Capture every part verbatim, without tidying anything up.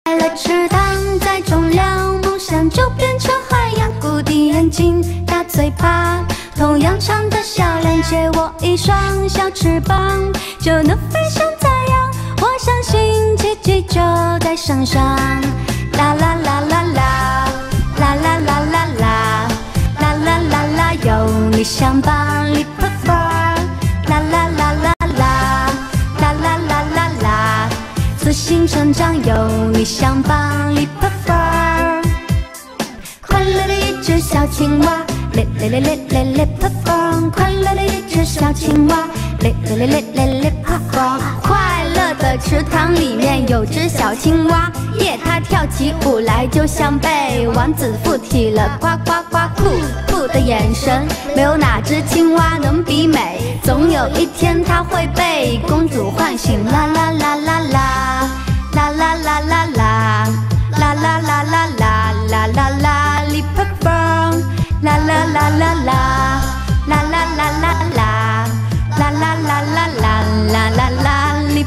了池塘再重量，梦想就变成海洋。谷底眼睛，大嘴巴，同样长的小脸，借我一双小翅膀，就能飞向太阳。我相信奇迹就在身上。啦啦啦啦啦，啦啦啦啦啦，啦啦啦啦，有理想吧 ，Leap far。啦啦啦啦啦，啦啦啦啦啦，自信成长有理想吧 ，Leap far。快乐的一只小青蛙。 Leap leap leap leap leap far， 快乐的一只小青蛙。Leap leap leap leap leap far， 快乐的池塘里面有只小青蛙，耶，它跳起舞来就像被王子附体了，呱呱呱，酷酷的眼神，没有哪只青蛙能比美。总有一天它会被公主唤醒，啦啦啦啦啦，啦啦啦啦啦，啦啦啦啦啦，啦啦啦 ，Leap far。 啦啦啦啦啦，啦啦啦啦啦，啦啦啦啦啦，啦啦啦 ，Leap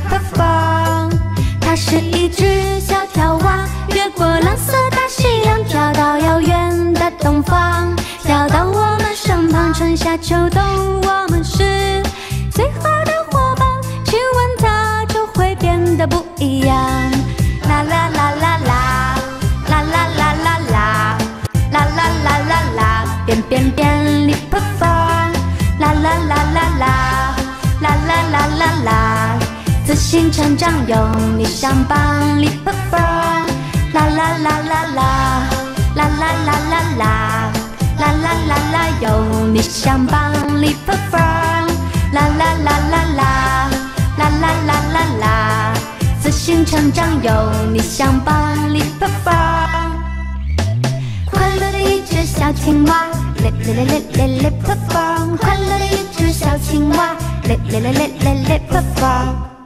far。它是一只小跳蛙，越过蓝色大西洋，跳到遥远的东方，跳到我们身旁。春夏秋冬，我们是最好的伙伴，去问它就会变得不一样。啦啦啦啦啦，啦啦啦啦啦，啦啦啦啦啦。 变变变 ，Leap far， 啦啦啦啦啦，啦啦啦啦啦，自信成长有理想吧 ，Leap far， 啦啦啦啦啦，啦啦啦啦啦，啦啦啦啦有理想吧 ，Leap far， 啦啦啦啦啦，啦啦啦啦啦，自信成长有理想吧 ，Leap far， 快乐的一只小青蛙。 Leap leap leap leap leap far， 快乐的一只小青蛙。Leap leap leap leap leap far。